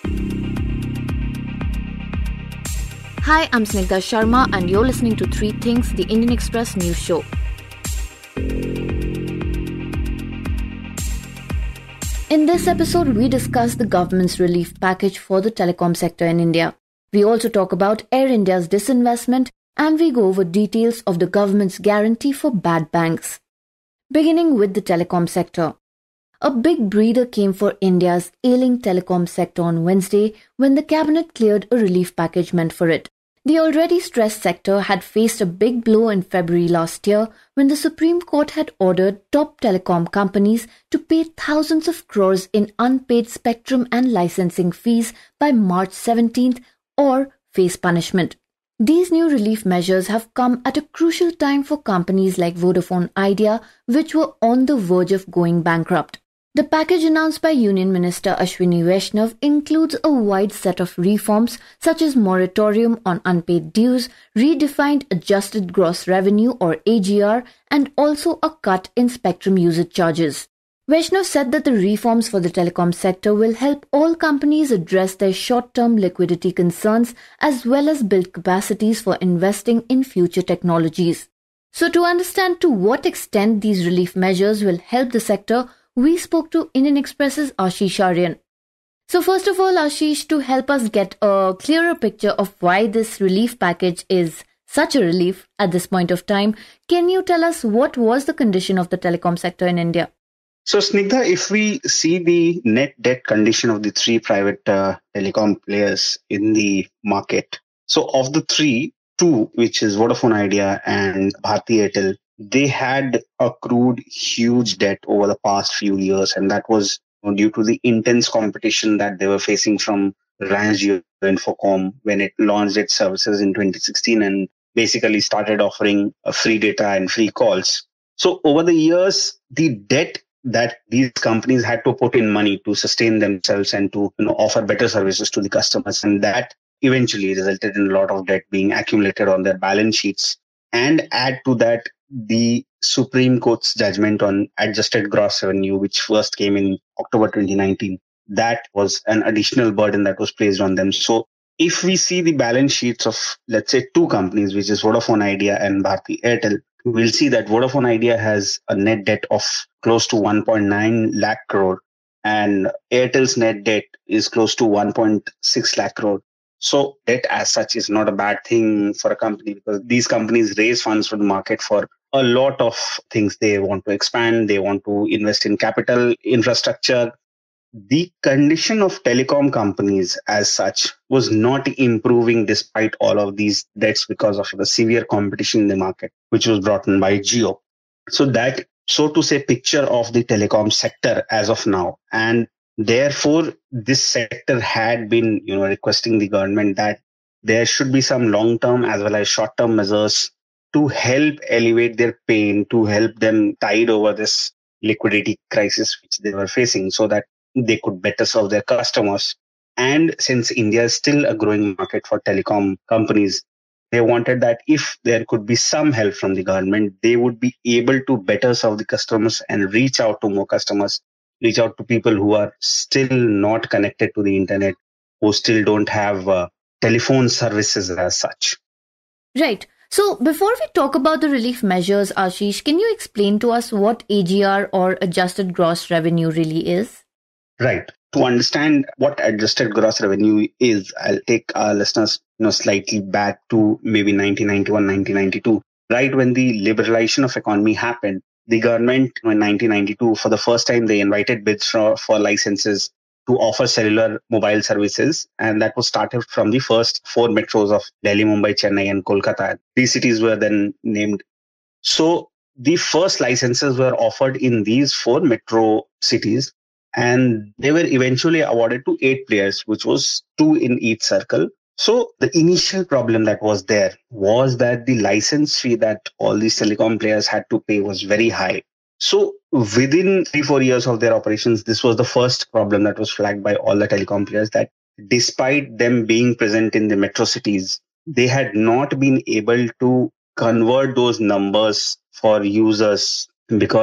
Hi, I'm Snigdha Sharma and you're listening to Three Things, the Indian Express news show. In this episode, we discuss the government's relief package for the telecom sector in India. We also talk about Air India's disinvestment and we go over details of the government's guarantee for bad banks. Beginning with the telecom sector. A big breather came for India's ailing telecom sector on Wednesday when the cabinet cleared a relief package meant for it. The already stressed sector had faced a big blow in February last year when the Supreme Court had ordered top telecom companies to pay thousands of crores in unpaid spectrum and licensing fees by March 17th or face punishment. These new relief measures have come at a crucial time for companies like Vodafone Idea, which were on the verge of going bankrupt. The package announced by Union Minister Ashwini Vaishnav includes a wide set of reforms such as moratorium on unpaid dues, redefined adjusted gross revenue or AGR, and also a cut in spectrum usage charges. Vaishnav said that the reforms for the telecom sector will help all companies address their short-term liquidity concerns as well as build capacities for investing in future technologies. So to understand to what extent these relief measures will help the sector, we spoke to Indian Express's Ashish Aryan. So first of all, Ashish, to help us get a clearer picture of why this relief package is such a relief at this point of time, can you tell us what was the condition of the telecom sector in India? So Snigdha, if we see the net debt condition of the three private telecom players in the market, so of the three, two, which is Vodafone Idea and Bharti Airtel, they had accrued huge debt over the past few years, and that was due to the intense competition that they were facing from Reliance Jio Infocomm when it launched its services in 2016 and basically started offering free data and free calls. So over the years, the debt that these companies had to put in money to sustain themselves and to offer better services to the customers, and that eventually resulted in a lot of debt being accumulated on their balance sheets. And add to that the Supreme Court's judgment on adjusted gross revenue, which first came in October 2019. That was an additional burden that was placed on them. So if we see the balance sheets of, let's say, two companies, which is Vodafone Idea and Bharti Airtel, we'll see that Vodafone Idea has a net debt of close to 1.9 lakh crore and Airtel's net debt is close to 1.6 lakh crore. So debt as such is not a bad thing for a company because these companies raise funds from the market for a lot of things. They want to expand, they want to invest in capital, infrastructure. The condition of telecom companies as such was not improving despite all of these debts because of the severe competition in the market, which was brought in by Jio. So that, so to say, picture of the telecom sector as of now. And therefore, this sector had been, requesting the government that there should be some long-term as well as short-term measures to help alleviate their pain, to help them tide over this liquidity crisis which they were facing so that they could better serve their customers. And since India is still a growing market for telecom companies, they wanted that if there could be some help from the government, they would be able to better serve the customers and reach out to more customers, reach out to people who are still not connected to the internet, who still don't have telephone services as such. Right. So before we talk about the relief measures, Ashish, can you explain to us what AGR or adjusted gross revenue really is? Right. To understand what adjusted gross revenue is, I'll take our listeners slightly back to maybe 1991, 1992. Right when the liberalization of economy happened, the government in 1992, for the first time, they invited bids for licenses to offer cellular mobile services. And that was started from the first four metros of Delhi, Mumbai, Chennai, and Kolkata. These cities were then named. So the first licenses were offered in these four metro cities. And they were eventually awarded to 8 players, which was 2 in each circle. So the initial problem that was there was that the license fee that all these telecom players had to pay was very high. So within 3-4 years of their operations, this was the first problem that was flagged by all the telecom players, that despite them being present in the metro cities, they had not been able to convert those numbers for users because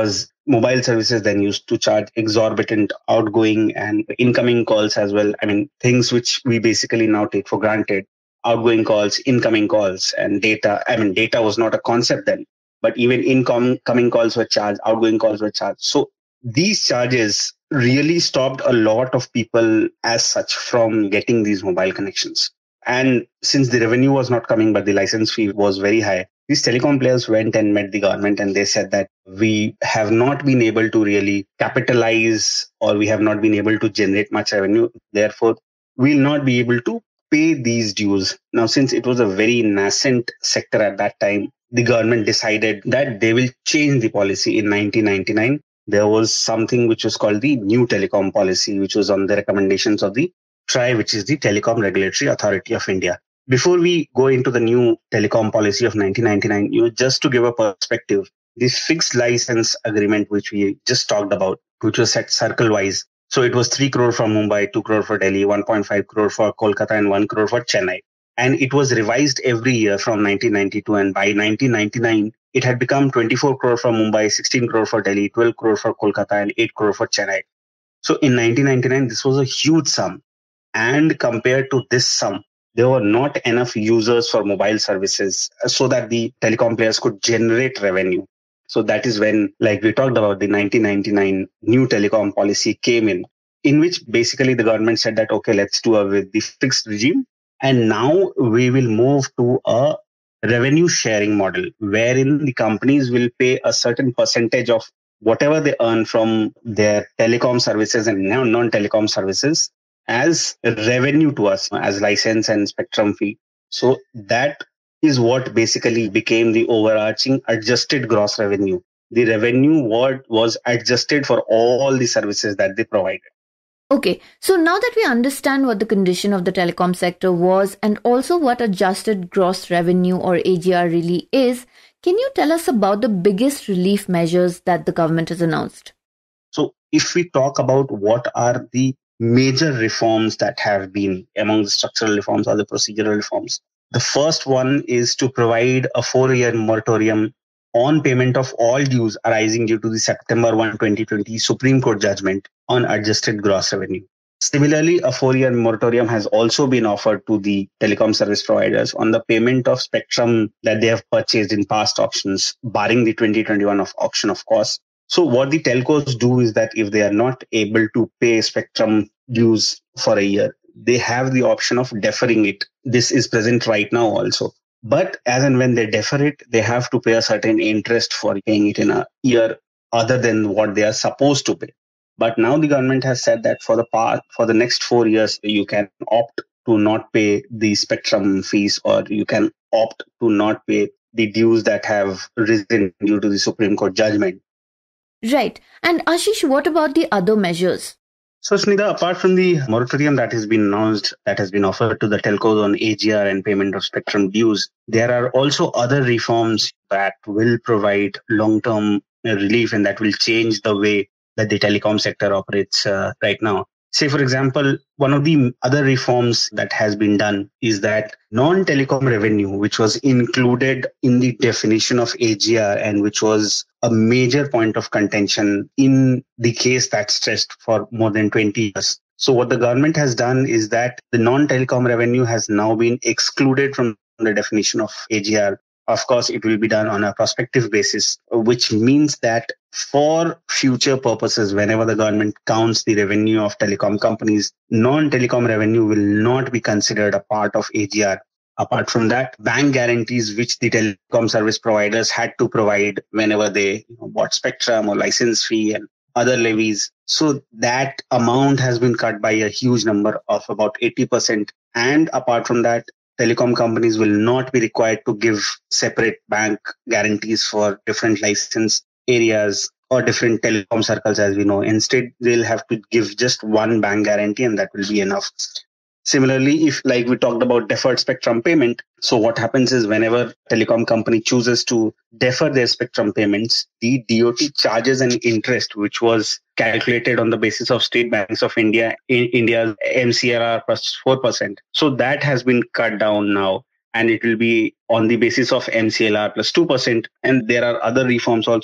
mobile services then used to charge exorbitant outgoing and incoming calls as well. I mean, things which we basically now take for granted. Outgoing calls, incoming calls, and data. I mean, data was not a concept then, but even incoming calls were charged, outgoing calls were charged. So these charges really stopped a lot of people as such from getting these mobile connections. And since the revenue was not coming, but the license fee was very high, these telecom players went and met the government and they said that we have not been able to really capitalize, or we have not been able to generate much revenue. Therefore, we'll not be able to pay these dues. Now, since it was a very nascent sector at that time, the government decided that they will change the policy in 1999. There was something which was called the New Telecom Policy, which was on the recommendations of the TRAI, which is the Telecom Regulatory Authority of India. Before we go into the new telecom policy of 1999, just to give a perspective, this fixed license agreement, which we just talked about, which was set circle-wise. So it was 3 crore for Mumbai, 2 crore for Delhi, 1.5 crore for Kolkata, and 1 crore for Chennai. And it was revised every year from 1992. And by 1999, it had become 24 crore for Mumbai, 16 crore for Delhi, 12 crore for Kolkata, and 8 crore for Chennai. So in 1999, this was a huge sum. And compared to this sum, there were not enough users for mobile services so that the telecom players could generate revenue. So that is when, like we talked about, the 1999 new telecom policy came in which basically the government said that, okay, let's do away with the fixed regime. And now we will move to a revenue sharing model wherein the companies will pay a certain percentage of whatever they earn from their telecom services and non-telecom services as revenue to us as license and spectrum fee. So that is what basically became the overarching adjusted gross revenue. The revenue was adjusted for all the services that they provided. Okay, so now that we understand what the condition of the telecom sector was and also what adjusted gross revenue or AGR really is, can you tell us about the biggest relief measures that the government has announced? So if we talk about what are the major reforms that have been among the structural reforms or the procedural reforms, the first one is to provide a 4-year moratorium on payment of all dues arising due to the September 1, 2020 Supreme Court judgment on adjusted gross revenue. Similarly, a 4-year moratorium has also been offered to the telecom service providers on the payment of spectrum that they have purchased in past auctions, barring the 2021 auction, of course. So what the telcos do is that if they are not able to pay spectrum dues for a year, they have the option of deferring it. This is present right now also. But as and when they defer it, they have to pay a certain interest for paying it in a year other than what they are supposed to pay. But now the government has said that for the next 4 years, you can opt to not pay the spectrum fees, or you can opt to not pay the dues that have risen due to the Supreme Court judgment. Right. And Ashish, what about the other measures? So, Snida, apart from the moratorium that has been announced, that has been offered to the telcos on AGR and payment of spectrum dues, there are also other reforms that will provide long-term relief and that will change the way that the telecom sector operates right now. Say, for example, one of the other reforms that has been done is that non-telecom revenue, which was included in the definition of AGR and which was a major point of contention in the case that stressed for more than 20 years. So what the government has done is that the non-telecom revenue has now been excluded from the definition of AGR. Of course, it will be done on a prospective basis, which means that for future purposes, whenever the government counts the revenue of telecom companies, non-telecom revenue will not be considered a part of AGR. Apart from that, bank guarantees which the telecom service providers had to provide whenever they bought spectrum or license fee and other levies. So that amount has been cut by a huge number of about 80%. And apart from that, telecom companies will not be required to give separate bank guarantees for different license areas or different telecom circles, as we know. Instead, they'll have to give just one bank guarantee and that will be enough. Similarly, if like we talked about deferred spectrum payment, so what happens is whenever telecom company chooses to defer their spectrum payments, the DOT charges an interest which was calculated on the basis of State Banks of India in India's MCLR plus 4%. So that has been cut down now, and it will be on the basis of MCLR plus 2%. And there are other reforms also.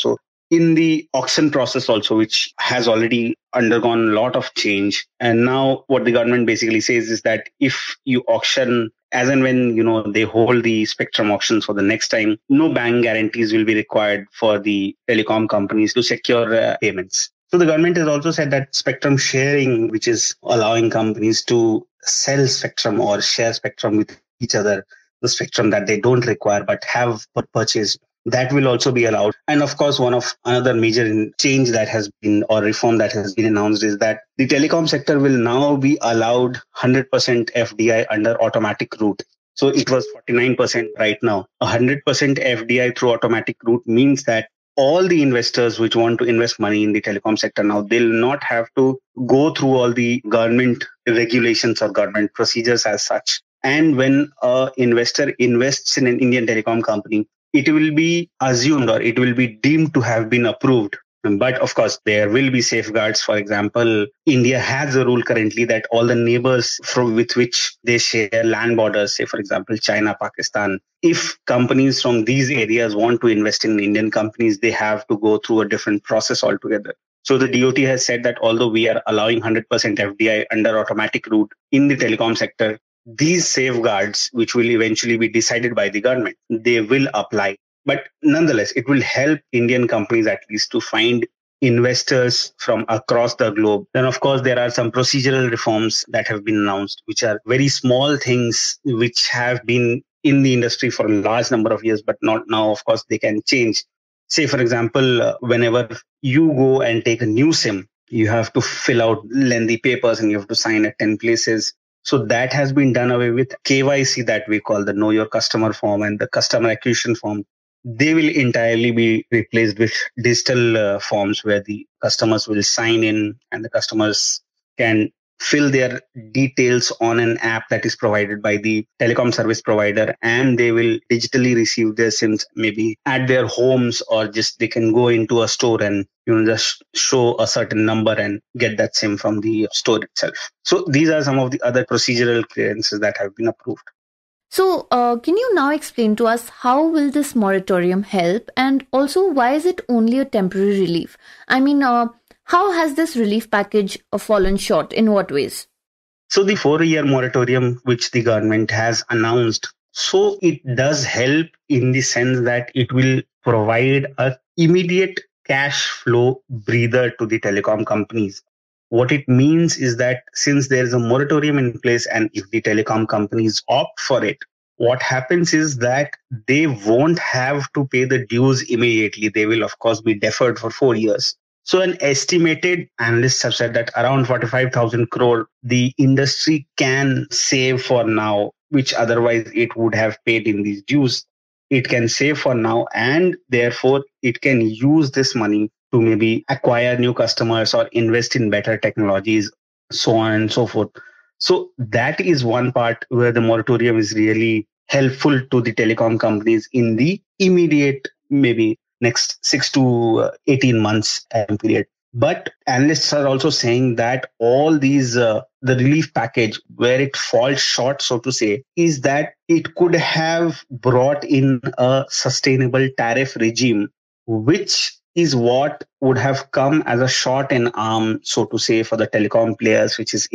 in the auction process also, which has already undergone a lot of change. And now what the government basically says is that if you auction as and when, they hold the spectrum auctions for the next time, no bank guarantees will be required for the telecom companies to secure payments. So the government has also said that spectrum sharing, which is allowing companies to sell spectrum or share spectrum with each other, the spectrum that they don't require but have purchased, that will also be allowed. And of course, one of another major change that has been, or reform that has been announced, is that the telecom sector will now be allowed 100% FDI under automatic route. So it was 49% right now. 100% FDI through automatic route means that all the investors which want to invest money in the telecom sector now, they'll not have to go through all the government regulations or government procedures as such. And when an investor invests in an Indian telecom company, it will be assumed or it will be deemed to have been approved. But of course, there will be safeguards. For example, India has a rule currently that all the neighbors with which they share land borders, say for example, China, Pakistan, if companies from these areas want to invest in Indian companies, they have to go through a different process altogether. So the DOT has said that although we are allowing 100% FDI under automatic route in the telecom sector, these safeguards, which will eventually be decided by the government, they will apply. But nonetheless, it will help Indian companies at least to find investors from across the globe. Then, of course, there are some procedural reforms that have been announced, which are very small things which have been in the industry for a large number of years, but not now. Of course, they can change. Say, for example, whenever you go and take a new SIM, you have to fill out lengthy papers and you have to sign at 10 places. So that has been done away with. KYC, that we call the Know Your Customer form and the customer acquisition form, they will entirely be replaced with digital forms where the customers will sign in and the customers can fill their details on an app that is provided by the telecom service provider, and they will digitally receive their SIMs maybe at their homes, or just they can go into a store and just show a certain number and get that SIM from the store itself. So these are some of the other procedural clearances that have been approved. So, can you now explain to us how will this moratorium help, and also why is it only a temporary relief? I mean, how has this relief package fallen short? In what ways? So the 4-year moratorium which the government has announced, so it does help in the sense that it will provide a immediate cash flow breather to the telecom companies. What it means is that since there is a moratorium in place and if the telecom companies opt for it, what happens is that they won't have to pay the dues immediately. They will, of course, be deferred for 4 years. So an estimated analysts have said that around 45,000 crore the industry can save for now, which otherwise it would have paid in these dues. It can save for now, and therefore it can use this money to maybe acquire new customers or invest in better technologies, so on and so forth. So that is one part where the moratorium is really helpful to the telecom companies in the immediate, maybe next 6 to 18 months time period. But analysts are also saying that all these, the relief package, where it falls short, so to say, is that it could have brought in a sustainable tariff regime, which is what would have come as a shot in arm, so to say, for the telecom players, which is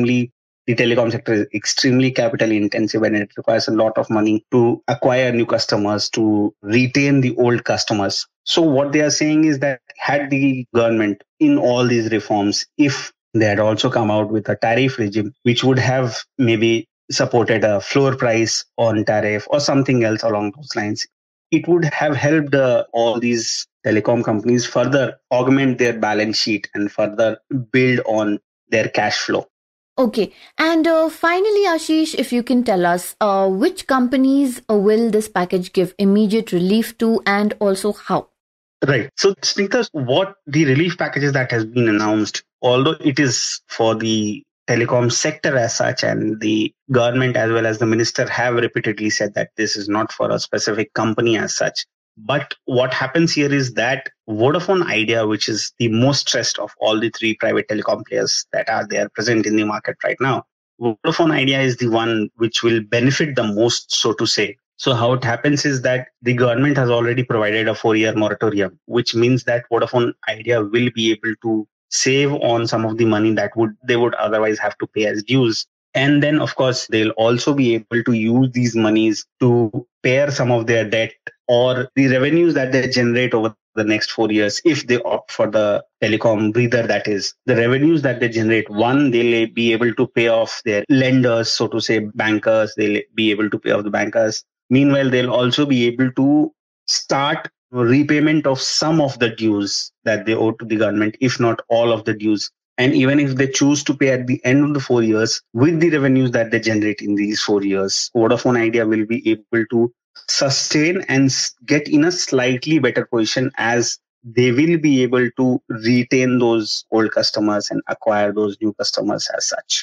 the telecom sector is extremely capital intensive and it requires a lot of money to acquire new customers, to retain the old customers. So what they are saying is that had the government in all these reforms, if they had also come out with a tariff regime, which would have maybe supported a floor price on tariff or something else along those lines, it would have helped all these telecom companies further augment their balance sheet and further build on their cash flow. Okay. And finally, Ashish, if you can tell us which companies will this package give immediate relief to, and also how? Right. So, Snigdha, what the relief packages that has been announced, although it is for the telecom sector as such, and the government as well as the minister have repeatedly said that this is not for a specific company as such. But what happens here is that Vodafone Idea, which is the most stressed of all the 3 private telecom players that are there present in the market right now, Vodafone Idea is the one which will benefit the most, so to say. So how it happens is that the government has already provided a 4-year moratorium, which means that Vodafone Idea will be able to save on some of the money that would they would otherwise have to pay as dues. And then, of course, they'll also be able to use these monies to pay some of their debt or the revenues that they generate over the next 4 years. If they opt for the telecom breather, that is, the revenues that they generate, one, they'll be able to pay off their lenders, so to say, bankers, they'll be able to pay off the bankers. Meanwhile, they'll also be able to start repayment of some of the dues that they owe to the government, if not all of the dues. And even if they choose to pay at the end of the 4 years, with the revenues that they generate in these 4 years, Vodafone Idea will be able to sustain and get in a slightly better position, as they will be able to retain those old customers and acquire those new customers as such.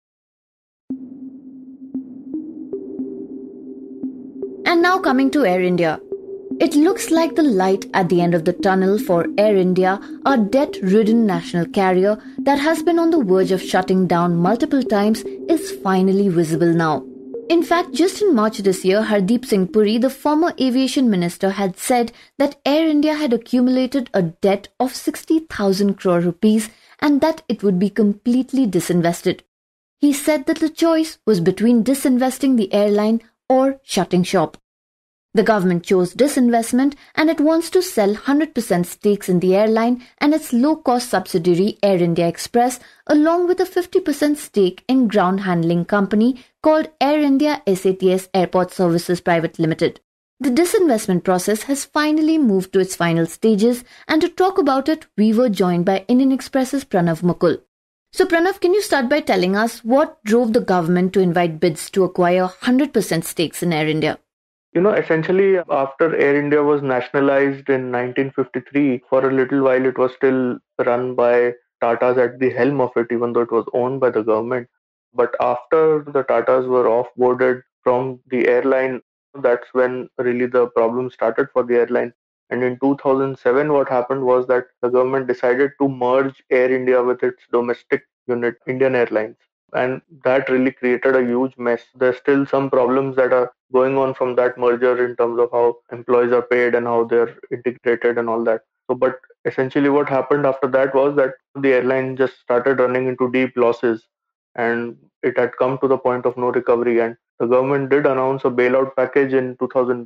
And now coming to Air India. It looks like the light at the end of the tunnel for Air India, a debt-ridden national carrier that has been on the verge of shutting down multiple times, is finally visible now. In fact, just in March this year, Hardeep Singh Puri, the former aviation minister, had said that Air India had accumulated a debt of 60,000 crore rupees and that it would be completely disinvested. He said that the choice was between disinvesting the airline or shutting shop. The government chose disinvestment and it wants to sell 100% stakes in the airline and its low-cost subsidiary Air India Express, along with a 50% stake in ground handling company called Air India SATS Airport Services Private Limited. The disinvestment process has finally moved to its final stages, and to talk about it, we were joined by Indian Express's Pranav Mukul. So Pranav, can you start by telling us what drove the government to invite bids to acquire 100% stakes in Air India? Essentially, after Air India was nationalized in 1953, for a little while it was still run by Tatas at the helm of it, even though it was owned by the government. But after the Tatas were off-boarded from the airline, that's when really the problem started for the airline. And in 2007, what happened was that the government decided to merge Air India with its domestic unit, Indian Airlines. And that really created a huge mess. There's still some problems that are going on from that merger in terms of how employees are paid and how they're integrated and all that. So, but essentially what happened after that was that the airline just started running into deep losses, and it had come to the point of no recovery. And the government did announce a bailout package in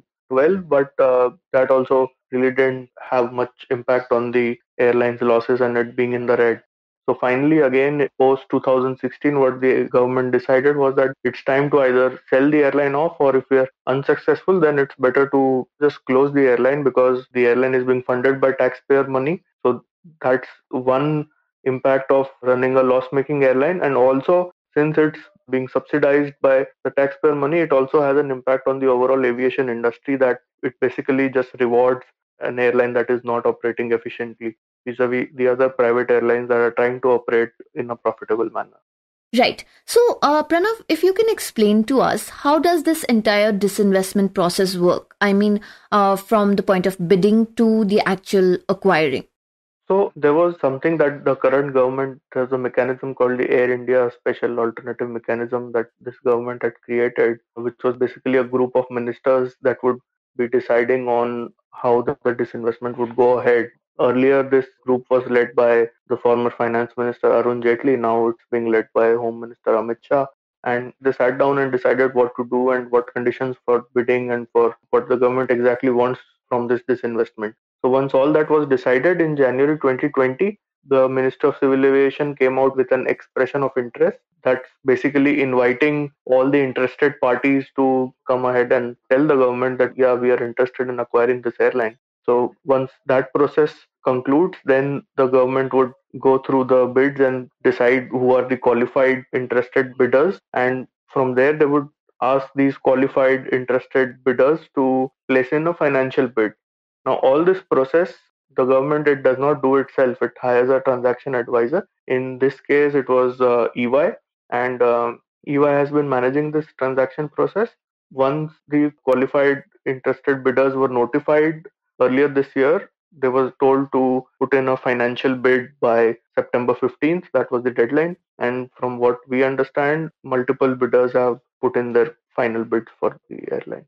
2012, but that also really didn't have much impact on the airline's losses and it being in the red. So finally, again, post 2016, what the government decided was that it's time to either sell the airline off, or if we are unsuccessful, then it's better to just close the airline, because the airline is being funded by taxpayer money. So that's one impact of running a loss-making airline. And also, since it's being subsidized by the taxpayer money, it also has an impact on the overall aviation industry, that it basically just rewards an airline that is not operating efficiently vis-a-vis the other private airlines that are trying to operate in a profitable manner. Right. So, Pranav, if you can explain to us, how does this entire disinvestment process work? I mean, from the point of bidding to the actual acquiring. So there was something that the current government, there's a mechanism called the Air India Special Alternative Mechanism that this government had created, which was basically a group of ministers that would be deciding on how the disinvestment would go ahead. Earlier, this group was led by the former finance minister Arun Jaitley. Now it's being led by Home Minister Amit Shah. And they sat down and decided what to do and what conditions for bidding and for what the government exactly wants from this disinvestment. So once all that was decided in January 2020, the Minister of Civil Aviation came out with an expression of interest that's basically inviting all the interested parties to come ahead and tell the government that, yeah, we are interested in acquiring this airline. So once that process concludes, then the government would go through the bids and decide who are the qualified interested bidders. And from there, they would ask these qualified interested bidders to place in a financial bid. Now, all this process, the government, it does not do itself. It hires a transaction advisor. In this case, it was EY, and EY has been managing this transaction process. Once the qualified interested bidders were notified earlier this year, they were told to put in a financial bid by September 15th. That was the deadline. And from what we understand, multiple bidders have put in their final bid for the airline.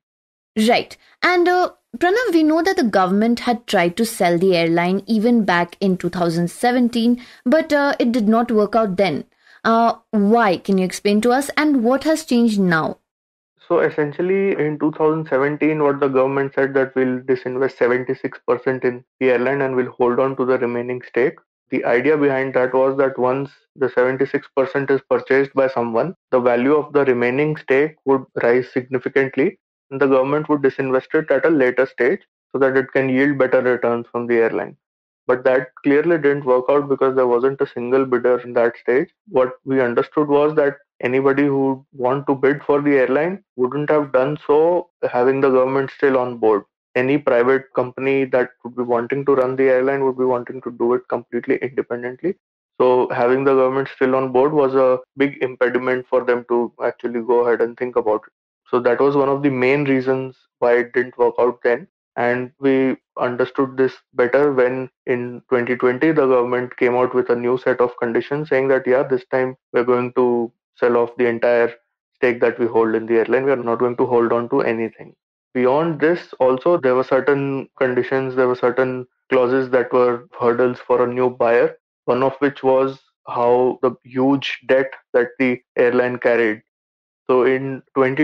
Right. And Pranav, we know that the government had tried to sell the airline even back in 2017, but it did not work out then. Why? Can you explain to us? And what has changed now? So essentially, in 2017, what the government said that we'll disinvest 76% in the airline and we'll hold on to the remaining stake. The idea behind that was that once the 76% is purchased by someone, the value of the remaining stake would rise significantly, and the government would disinvest it at a later stage so that it can yield better returns from the airline. But that clearly didn't work out because there wasn't a single bidder in that stage. What we understood was that anybody who would want to bid for the airline wouldn't have done so having the government still on board. Any private company that would be wanting to run the airline would be wanting to do it completely independently. So having the government still on board was a big impediment for them to actually go ahead and think about it. So that was one of the main reasons why it didn't work out then. And we understood this better when in 2020 the government came out with a new set of conditions saying that, yeah, this time we're going to sell off the entire stake that we hold in the airline. We are not going to hold on to anything. Beyond this, also, there were certain conditions, there were certain clauses that were hurdles for a new buyer, one of which was how the huge debt that the airline carried. So in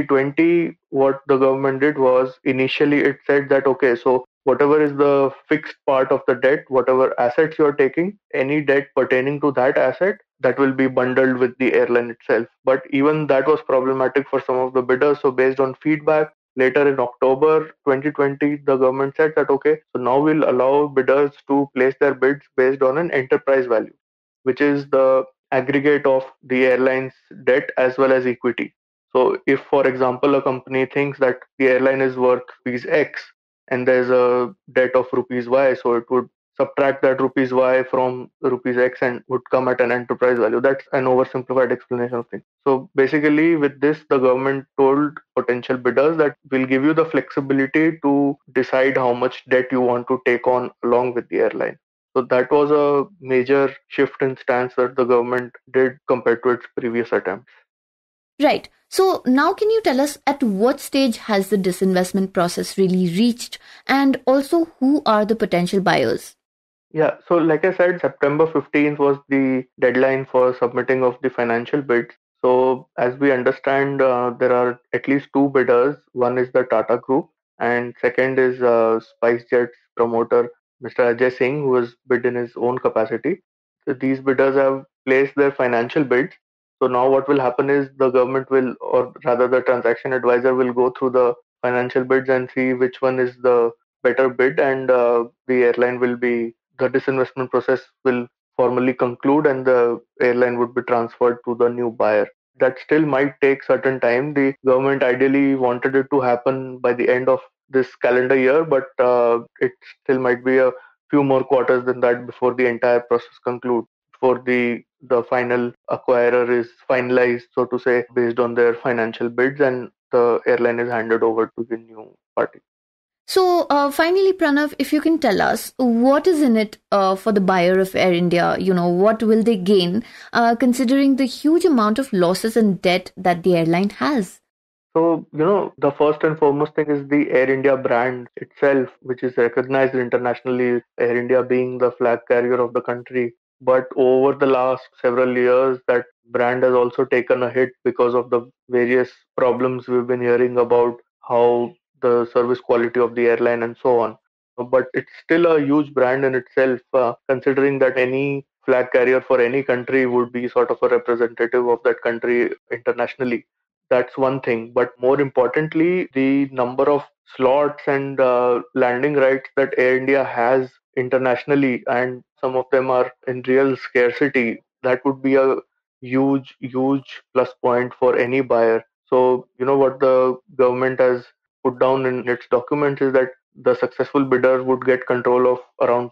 2020, what the government did was initially it said that, okay, so whatever is the fixed part of the debt, whatever assets you are taking, any debt pertaining to that asset, that will be bundled with the airline itself. But even that was problematic for some of the bidders. So based on feedback, later in October 2020, the government said that, okay, so now we'll allow bidders to place their bids based on an enterprise value, which is the aggregate of the airline's debt as well as equity. So if, for example, a company thinks that the airline is worth rupees X and there's a debt of rupees Y, so it would subtract that rupees Y from rupees X and would come at an enterprise value. That's an oversimplified explanation of things. So basically, with this, the government told potential bidders that we'll give you the flexibility to decide how much debt you want to take on along with the airline. So that was a major shift in stance that the government did compared to its previous attempts. Right. So now can you tell us at what stage has the disinvestment process really reached, and also who are the potential buyers? Yeah, so like I said, September 15th was the deadline for submitting of the financial bids. So as we understand, there are at least two bidders. One is the Tata Group, and second is SpiceJet's promoter, Mr. Ajay Singh, who has bid in his own capacity. So these bidders have placed their financial bids. So now what will happen is the government will, or rather the transaction advisor will go through the financial bids and see which one is the better bid, and the airline will be the disinvestment process will formally conclude and the airline would be transferred to the new buyer. That still might take certain time. The government ideally wanted it to happen by the end of this calendar year, but it still might be a few more quarters than that before the entire process concludes, before the final acquirer is finalized, so to say, based on their financial bids, and the airline is handed over to the new party. So, finally, Pranav, if you can tell us what is in it for the buyer of Air India, what will they gain considering the huge amount of losses and debt that the airline has? So, the first and foremost thing is the Air India brand itself, which is recognized internationally, Air India being the flag carrier of the country. But over the last several years, that brand has also taken a hit because of the various problems we've been hearing about how the service quality of the airline and so on. But it's still a huge brand in itself, considering that any flag carrier for any country would be sort of a representative of that country internationally. That's one thing. But more importantly, the number of slots and landing rights that Air India has internationally, and some of them are in real scarcity, that would be a huge, huge plus point for any buyer. So, what the government has put down in its documents is that the successful bidder would get control of around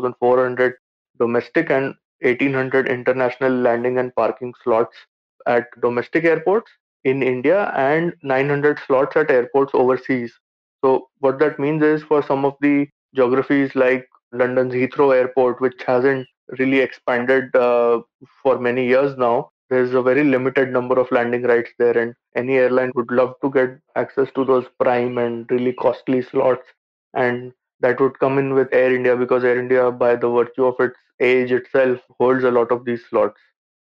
4,400 domestic and 1,800 international landing and parking slots at domestic airports in India and 900 slots at airports overseas. So, what that means is for some of the geographies like London's Heathrow Airport, which hasn't really expanded for many years now, there's a very limited number of landing rights there, and any airline would love to get access to those prime and really costly slots. And that would come in with Air India, because Air India, by the virtue of its age itself, holds a lot of these slots.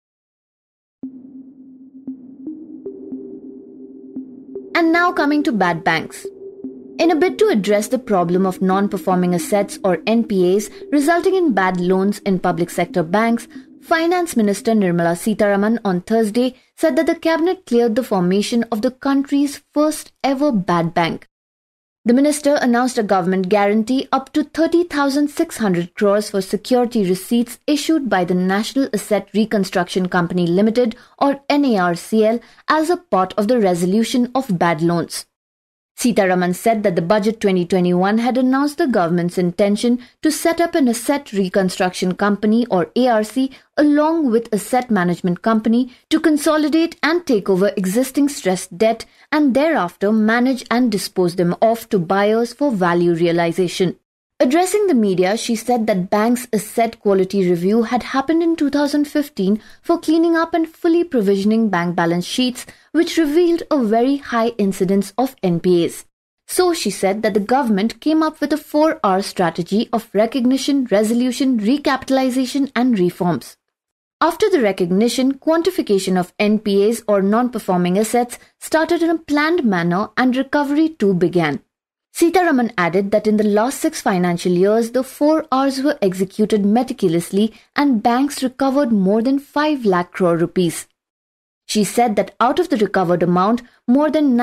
And now coming to bad banks. In a bid to address the problem of non-performing assets or NPAs resulting in bad loans in public sector banks, Finance Minister Nirmala Sitharaman on Thursday said that the cabinet cleared the formation of the country's first ever bad bank. The minister announced a government guarantee up to 30,600 crores for security receipts issued by the National Asset Reconstruction Company Limited or NARCL as a part of the resolution of bad loans. Sitharaman said that the Budget 2021 had announced the government's intention to set up an Asset Reconstruction Company or ARC along with Asset Management Company to consolidate and take over existing stressed debt and thereafter manage and dispose them off to buyers for value realization. Addressing the media, she said that banks' asset quality review had happened in 2015 for cleaning up and fully provisioning bank balance sheets, which revealed a very high incidence of NPAs. So she said that the government came up with a 4R strategy of recognition, resolution, recapitalization and reforms. After the recognition, quantification of NPAs or non-performing assets started in a planned manner and recovery too began. Sitharaman added that in the last 6 financial years, the 4Rs were executed meticulously and banks recovered more than 5 lakh crore rupees. She said that out of the recovered amount, more than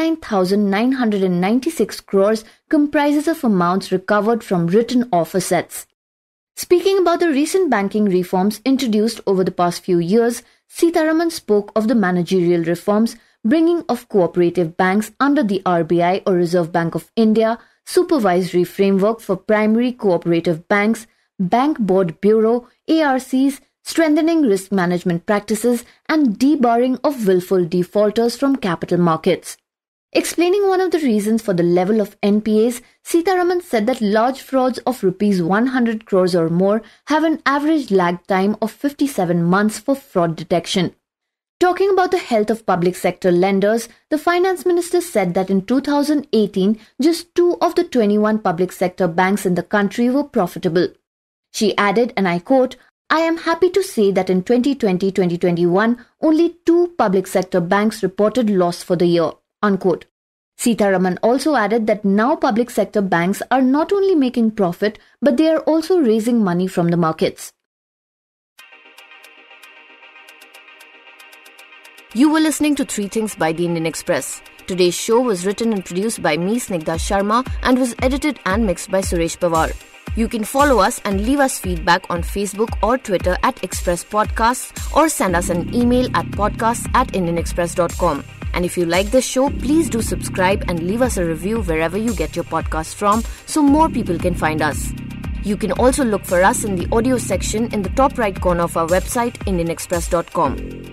99,996 crores comprises of amounts recovered from written-off assets. Speaking about the recent banking reforms introduced over the past few years, Sitharaman spoke of the managerial reforms, bringing of cooperative banks under the RBI or Reserve Bank of India, supervisory framework for primary cooperative banks, Bank Board Bureau, ARCs, strengthening risk management practices, and debarring of willful defaulters from capital markets. Explaining one of the reasons for the level of NPAs, Sitharaman said that large frauds of rupees 100 crores or more have an average lag time of 57 months for fraud detection. Talking about the health of public sector lenders, the finance minister said that in 2018, just 2 of the 21 public sector banks in the country were profitable. She added, and I quote, "I am happy to say that in 2020-2021, only 2 public sector banks reported loss for the year," unquote. Sitharaman also added that now public sector banks are not only making profit, but they are also raising money from the markets. You were listening to 3 Things by the Indian Express. Today's show was written and produced by me, Snigdha Sharma, and was edited and mixed by Suresh Pawar. You can follow us and leave us feedback on Facebook or Twitter at Express Podcasts, or send us an email at podcasts@indianexpress.com. And if you like this show, please do subscribe and leave us a review wherever you get your podcasts from so more people can find us. You can also look for us in the audio section in the top right corner of our website, indianexpress.com.